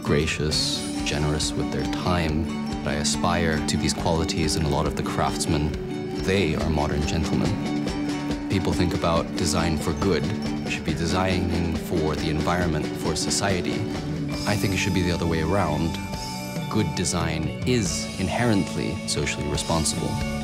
gracious, generous with their time. I aspire to these qualities in a lot of the craftsmen. They are modern gentlemen. People think about design for good. It should be designing for the environment, for society. I think it should be the other way around. Good design is inherently socially responsible.